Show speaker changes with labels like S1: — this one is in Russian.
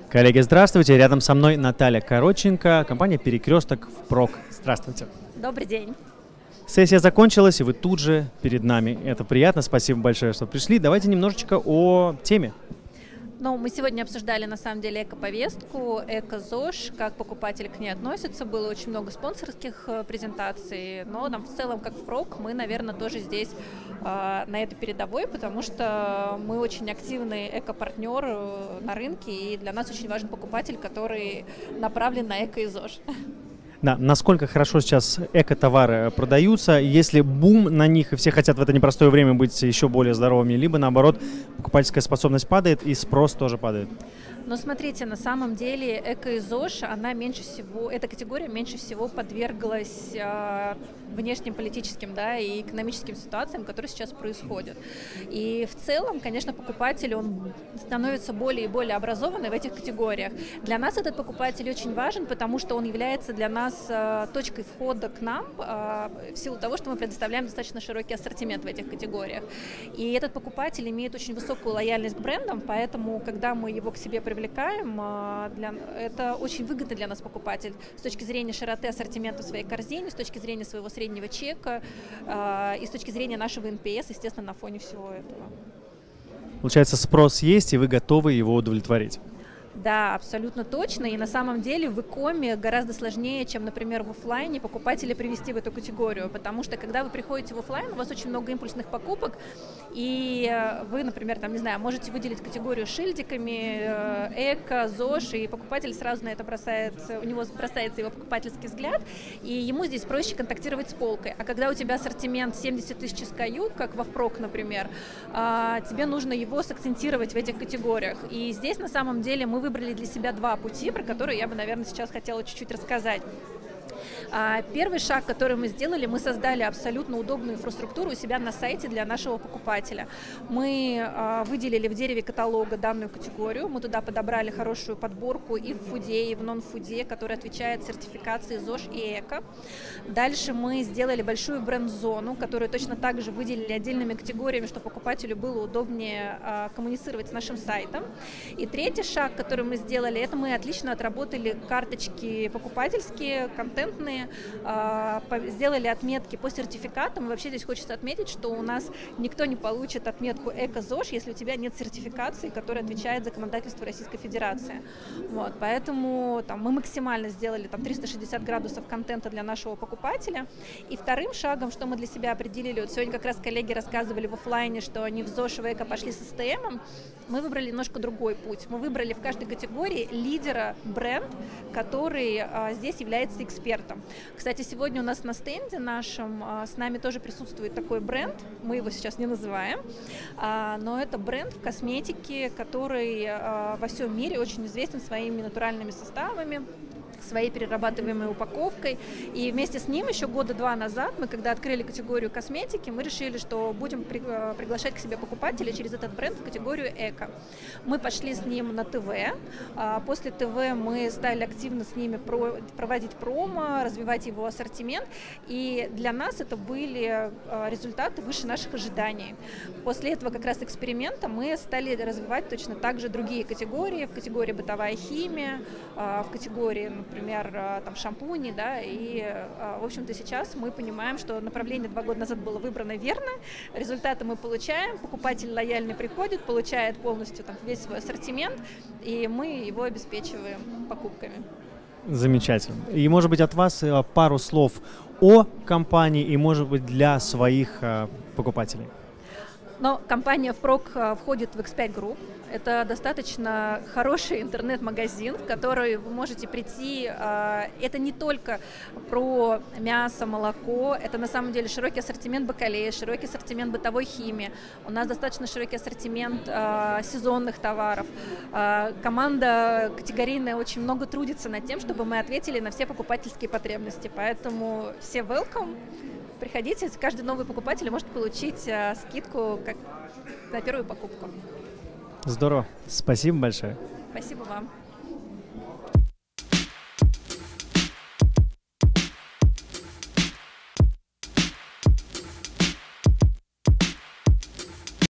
S1: Коллеги, здравствуйте. Рядом со мной Наталья Коротченко, компания «Перекресток впрок». Здравствуйте.
S2: Добрый день.
S1: Сессия закончилась, и вы тут же перед нами. Это приятно. Спасибо большое, что пришли. Давайте немножечко о теме.
S2: Ну, мы сегодня обсуждали, на самом деле, эко-повестку, эко-ЗОЖ, как покупатели к ней относятся. Было очень много спонсорских презентаций, но нам в целом, как впрок, мы, наверное, тоже здесь на этой передовой, потому что мы очень активный эко-партнер на рынке, и для нас очень важен покупатель, который направлен на эко и ЗОЖ.
S1: Да, насколько хорошо сейчас эко-товары продаются, если бум на них, и все хотят в это непростое время быть еще более здоровыми, либо наоборот, покупательская способность падает и спрос тоже падает?
S2: Но смотрите, на самом деле эко и ЗОЖ, она меньше всего, эта категория меньше всего подверглась внешним политическим, да, и экономическим ситуациям, которые сейчас происходят. И в целом, конечно, покупатель, он становится более и более образованный в этих категориях. Для нас этот покупатель очень важен, потому что он является для нас точкой входа к нам в силу того, что мы предоставляем достаточно широкий ассортимент в этих категориях. И этот покупатель имеет очень высокую лояльность к брендам, поэтому, когда мы его к себе привлекаем, это очень выгодно для нас покупатель с точки зрения широты ассортимента в своей корзине, с точки зрения своего среднего чека и с точки зрения нашего НПС, естественно, на фоне всего этого.
S1: Получается, спрос есть, и вы готовы его удовлетворить?
S2: Да, абсолютно точно. И на самом деле в икоме гораздо сложнее, чем, например, в офлайне покупателя привести в эту категорию, потому что когда вы приходите в офлайн, у вас очень много импульсных покупок, и вы, например, там, не знаю, можете выделить категорию шильдиками, эко, ЗОЖ, и покупатель сразу на это бросается, у него бросается его покупательский взгляд, и ему здесь проще контактировать с полкой. А когда у тебя ассортимент 70 тысяч SKU, как во впрок, например, тебе нужно его сакцентировать в этих категориях. И здесь на самом деле мы выбрали для себя два пути, про которые я бы, наверное, сейчас хотела чуть-чуть рассказать. Первый шаг, который мы сделали, мы создали абсолютно удобную инфраструктуру у себя на сайте для нашего покупателя. Мы выделили в дереве каталога данную категорию, мы туда подобрали хорошую подборку и в фуде, и в нон-фуде, которая отвечает сертификации ЗОЖ и эко. Дальше мы сделали большую бренд-зону, которую точно так же выделили отдельными категориями, чтобы покупателю было удобнее коммуницировать с нашим сайтом. И третий шаг, который мы сделали, это мы отлично отработали карточки покупательские, контентные, сделали отметки по сертификатам. И вообще здесь хочется отметить, что у нас никто не получит отметку эко-ЗОЖ, если у тебя нет сертификации, которая отвечает законодательству Российской Федерации. Вот, поэтому мы максимально сделали 360 градусов контента для нашего покупателя. И вторым шагом, что мы для себя определили, вот сегодня как раз коллеги рассказывали в офлайне, что они в ЗОЖ и в эко пошли с СТМ, мы выбрали немножко другой путь. Мы выбрали в каждой категории лидера бренд, который здесь является экспертом. Кстати, сегодня у нас на стенде нашем с нами тоже присутствует такой бренд, мы его сейчас не называем, но это бренд в косметике, который во всем мире очень известен своими натуральными составами, своей перерабатываемой упаковкой. И вместе с ним еще года два назад, мы когда открыли категорию косметики, мы решили, что будем приглашать к себе покупателей через этот бренд в категорию эко. Мы пошли с ним на ТВ. После ТВ мы стали активно с ними проводить промо, развивать его ассортимент. И для нас это были результаты выше наших ожиданий. После этого как раз эксперимента мы стали развивать точно так же другие категории. В категории бытовая химия, в категории, например, шампуни, да, и, в общем-то, сейчас мы понимаем, что направление 2 года назад было выбрано верно, результаты мы получаем, покупатель лояльный приходит, получает полностью весь свой ассортимент, и мы его обеспечиваем покупками.
S1: Замечательно. И, может быть, от вас пару слов о компании и, может быть, для своих покупателей.
S2: Но компания впрок входит в X5 Group. Это достаточно хороший интернет-магазин, в который вы можете прийти. Это не только про мясо, молоко, это на самом деле широкий ассортимент бакалеи, широкий ассортимент бытовой химии. У нас достаточно широкий ассортимент сезонных товаров. Команда категорийная очень много трудится над тем, чтобы мы ответили на все покупательские потребности. Поэтому все welcome. Приходите, каждый новый покупатель может получить скидку на первую покупку.
S1: Здорово. Спасибо большое.
S2: Спасибо вам.